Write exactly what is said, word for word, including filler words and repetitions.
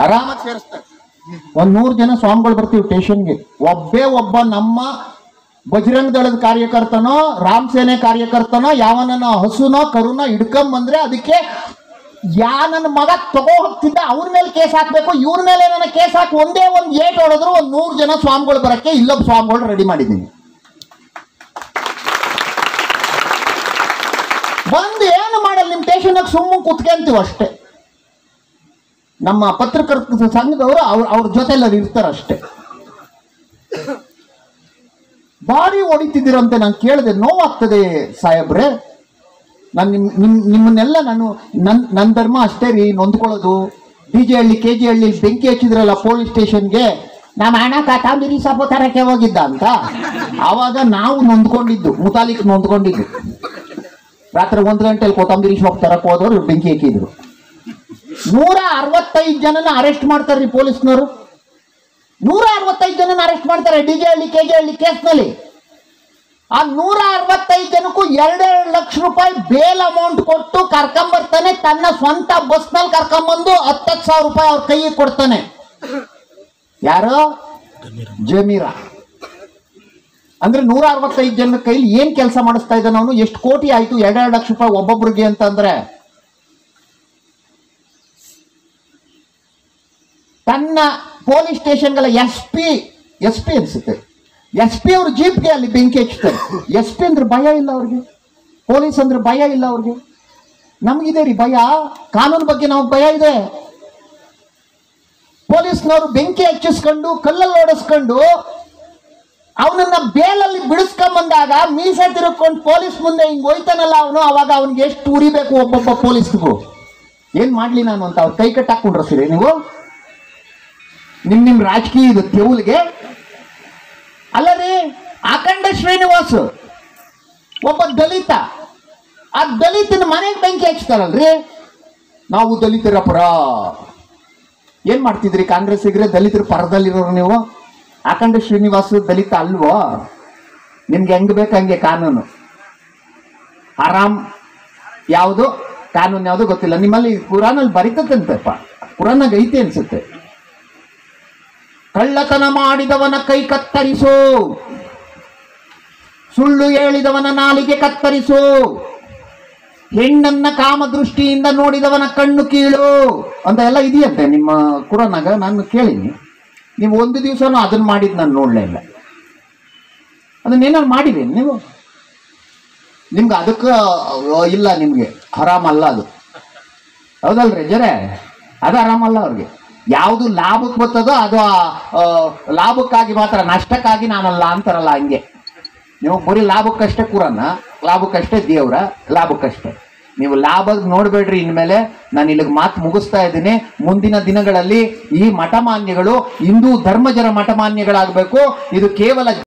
ಆರಾಮಾಗಿ ಸೇರಿಸ್ತಾರೆ. ಒಂದ್ ನೂರು ಜನ ಸ್ವಾಮಿಗಳು ಬರ್ತೀವಿ ಸ್ಟೇಷನ್ಗೆ. ಒಬ್ಬೇ ಒಬ್ಬ ನಮ್ಮ ಬಜರಂಗ ದಳದ ಕಾರ್ಯಕರ್ತನೋ ರಾಮ್ ಸೇನೆ ಕಾರ್ಯಕರ್ತನೋ ಯಾವನೋ ಹಸುನೋ ಕರುನೋ ಹಿಡ್ಕೊಂಬಂದ್ರೆ ಅದಕ್ಕೆ ಯಾ ನನ್ನ ಮಗ ತಗೋ ಹೋಗ್ತಿದ್ದ ಅವ್ರ ಮೇಲೆ ಕೇಸ್ ಹಾಕ್ಬೇಕು, ಇವ್ರ ಮೇಲೆ ನನ್ನ ಕೇಸ್ ಹಾಕಿ ಒಂದೇ ಒಂದು ಏಟ್ ಹೊಡೆದ್ರು ಒಂದ್ ನೂರು ಜನ ಸ್ವಾಮಿಗಳು ಬರಕ್ಕೆ ಇಲ್ಲೊಬ್ಬ ಸ್ವಾಮಿಗಳು ರೆಡಿ ಮಾಡಿದ್ದೀನಿ. ಬಂದು ಏನು ಮಾಡಲ್ಲ, ನಿಮ್ ಸ್ಟೇಷನ್ ಸುಮ್ಮನೆ ಕುತ್ಕೊಂತೀವಿ ಅಷ್ಟೇ. ನಮ್ಮ ಪತ್ರಕರ್ತರ ಸಂಘದವರು ಅವ್ರ ಅವ್ರ ಜೊತೆಲ್ಲ ಇರ್ತಾರಷ್ಟೇ. ಭಾರಿ ಹೊಡಿತಿದ್ದೀರಂತೆ ನಾನು ಕೇಳಿದೆ, ನೋವಾಗ್ತದೆ ಸಾಹೇಬ್ರೆ. ನಾನು ನಿಮ್ ನಿಮ್ ನಿಮ್ಮನ್ನೆಲ್ಲ ನಾನು ನನ್ ನನ್ನ ಧರ್ಮ ಅಷ್ಟೇ ರೀ ನೊಂದ್ಕೊಳ್ಳೋದು. ಡಿ ಜೆ ಹಳ್ಳಿ ಕೆ ಜಿ ಹಳ್ಳಿ ಬೆಂಕಿ ಹಚ್ಚಿದ್ರಲ್ಲ ಪೊಲೀಸ್ ಸ್ಟೇಷನ್ಗೆ, ನಮ್ಮ ಹಣ ಕಾತಾಂಬಿರಿ ಸಾಪು ತರಕ್ಕೆ ಹೋಗಿದ್ದ ಅಂತ ಆವಾಗ ನಾವು ನೊಂದ್ಕೊಂಡಿದ್ದು, ಮುತಾಲಿಕ್ ನೊಂದ್ಕೊಂಡಿದ್ದು. ರಾತ್ರಿ ಒಂದು ಗಂಟೆಲಿ ಕೊತ್ತಂಬರಿ ಶಾಪ್ ತರಕ್ಕೆ ಹೋದವ್ರು ಬೆಂಕಿ ಹಾಕಿದ್ರು. ನೂರ ಅರವತ್ತೈದು ಜನನ ಅರೆಸ್ಟ್ ಮಾಡ್ತಾರ್ರಿ ಪೊಲೀಸ್ನವರು. ನೂರ ಅರವತ್ತೈದು ಜನನ ಅರೆಸ್ಟ್ ಮಾಡ್ತಾರೆ ಡಿ ಜೆ ಹಳ್ಳಿ ಕೆ ಜಿ ಹಳ್ಳಿ ಕೇಸ್ನಲ್ಲಿ. ಆ ನೂರ ಅರವತ್ತೈದು ಜನಕ್ಕೂ ಎರಡೆರಡು ಲಕ್ಷ ರೂಪಾಯಿ ಬೇಲ್ ಅಮೌಂಟ್ ಕೊಟ್ಟು ಕರ್ಕೊಂಬರ್ತಾನೆ. ತನ್ನ ಸ್ವಂತ ಬಸ್ನಲ್ಲಿ ಕರ್ಕೊಂಬಂದು ಹತ್ತತ್ತು ಸಾವಿರ ರೂಪಾಯಿ ಅವ್ರ ಕೈಗೆ ಕೊಡ್ತಾನೆ. ಯಾರು? ಜಮೀರಾ. ಅಂದ್ರೆ ನೂರ ಅರವತ್ತೈದು ಜನ ಕೈಲಿ ಏನ್ ಕೆಲಸ ಮಾಡಿಸ್ತಾ ಇದ್ದಾನೆ ಅವನು? ಎಷ್ಟು ಕೋಟಿ ಆಯ್ತು ಎರಡೆರಡು ಲಕ್ಷ ರೂಪಾಯಿ ಒಬ್ಬೊಬ್ರಿಗೆ ಅಂತಂದ್ರೆ. ತನ್ನ ಪೊಲೀಸ್ ಸ್ಟೇಷನ್ಗಳ ಎಸ್ ಪಿ ಎಸ್ ಪಿ ಅನ್ಸುತ್ತೆ ಎಸ್ ಪಿ ಅವ್ರ ಜೀಪ್ಗೆ ಅಲ್ಲಿ ಬೆಂಕಿ ಹಚ್ತಾರೆ. ಎಸ್ ಪಿ ಅಂದ್ರೆ ಭಯ ಇಲ್ಲ ಅವ್ರಿಗೆ, ಪೊಲೀಸ್ ಅಂದ್ರೆ ಭಯ ಇಲ್ಲ ಅವ್ರಿಗೆ. ನಮಗಿದೆ ರೀ ಭಯ, ಕಾನೂನು ಬಗ್ಗೆ ನಮಗೆ ಭಯ ಇದೆ. ಪೊಲೀಸ್ನವರು ಬೆಂಕಿ ಹಚ್ಚಿಸ್ಕೊಂಡು ಕಲ್ಲಲ್ಲಿ ಓಡಿಸ್ಕೊಂಡು ಅವನನ್ನ ಬೇಲಲ್ಲಿ ಬಿಡಿಸ್ಕೊಂಬಂದಾಗ ಮೀಸೆ ತಿರುಗ್ಕೊಂಡು ಪೊಲೀಸ್ ಮುಂದೆ ಹಿಂಗ್ ಹೋಯ್ತಾನಲ್ಲ ಅವನು, ಅವಾಗ ಅವನಿಗೆ ಎಷ್ಟು ಉರಿಬೇಕು ಒಬ್ಬೊಬ್ಬ ಪೊಲೀಸ್ಗೂ. ಏನ್ ಮಾಡ್ಲಿ ನಾನು ಅಂತ ಅವ್ರು ಕೈ ಕಟ್ಟಾಕೊಂಡ್ರಿ ನೀವು ನಿಮ್ ನಿಮ್ ರಾಜಕೀಯ ತೆವಲಿಗೆ. ಅಲ್ಲರಿ ಅಖಂಡ ಶ್ರೀನಿವಾಸ್ ಒಬ್ಬ ದಲಿತ, ಆ ದಲಿತನ ಮನೆಗೆ ಬೆಂಕಿ ಹಚ್ತಾರಲ್ರಿ. ನಾವು ದಲಿತರ ಪರ ಏನ್ ಮಾಡ್ತಿದ್ರಿ ಕಾಂಗ್ರೆಸ್ಸಿಗ್ರೆ? ದಲಿತರ ಪರದಲ್ಲಿರೋರು ನೀವು. ಅಖಂಡ ಶ್ರೀನಿವಾಸ್ ದಲಿತ ಅಲ್ವೋ? ನಿಮ್ಗೆ ಹೆಂಗ್ ಬೇಕಂಗೆ ಕಾನೂನು. ಆರಾಮ್ ಯಾವುದು ಕಾನೂನು ಯಾವುದು ಗೊತ್ತಿಲ್ಲ. ನಿಮ್ಮಲ್ಲಿ ಕುರಾನಲ್ಲಿ ಬರೀತಂತೆಪ್ಪ, ಕುರಾನಾಗ ಐತೆ ಅನ್ಸುತ್ತೆ. ಕಳ್ಳತನ ಮಾಡಿದವನ ಕೈ ಕತ್ತರಿಸು, ಸುಳ್ಳು ಹೇಳಿದವನ ನಾಲಿಗೆ ಕತ್ತರಿಸು, ಹೆಣ್ಣನ್ನ ಕಾಮದೃಷ್ಟಿಯಿಂದ ನೋಡಿದವನ ಕಣ್ಣು ಕೀಳು ಅಂತ ಎಲ್ಲ ಇದೆಯಂತೆ ನಿಮ್ಮ ಕುರಾನಾಗ. ನಾನು ಕೇಳಿನಿ, ನೀವು ಒಂದು ದಿವಸನೂ ಅದನ್ನ ಮಾಡಿದ್ ನಾನು ನೋಡ್ಲೇ ಇಲ್ಲ. ಅದನ್ನೇನಾದ್ರು ಮಾಡಿರಿ ನೀವು? ನಿಮ್ಗೆ ಅದಕ್ಕೆ ಇಲ್ಲ, ನಿಮ್ಗೆ ಹರಾಮಲ್ಲ ಅದು, ಹೌದಲ್ರಿ ಜರೇ? ಅದು ಆರಾಮಲ್ಲ ಅವ್ರಿಗೆ. ಯಾವುದು ಲಾಭಕ್ಕೆ ಬರ್ತದೋ ಅದು ಲಾಭಕ್ಕಾಗಿ ಮಾತ್ರ, ನಷ್ಟಕ್ಕಾಗಿ ನಾನಲ್ಲ ಅಂತಾರಲ್ಲ ಹಂಗೆ. ನೀವು ಬರೀ ಲಾಭಕ್ಕಷ್ಟೇ ಕುರಾನ, ಲಾಭಕ್ಕಷ್ಟೇ ದೇವ್ರ, ಲಾಭಕ್ಕಷ್ಟೇ. ನೀವು ಲಾಭ ನೋಡ್ಬೇಡ್ರಿ. ಇನ್ಮೇಲೆ ನಾನು ಇಲ್ಲಿಗೆ ಮಾತು ಮುಗಿಸ್ತಾ ಇದ್ದೀನಿ. ಮುಂದಿನ ದಿನಗಳಲ್ಲಿ ಈ ಮಠಮಾನ್ಯಗಳು ಹಿಂದೂ ಧರ್ಮಜರ ಮಠಮಾನ್ಯಗಳಾಗಬೇಕು. ಇದು ಕೇವಲ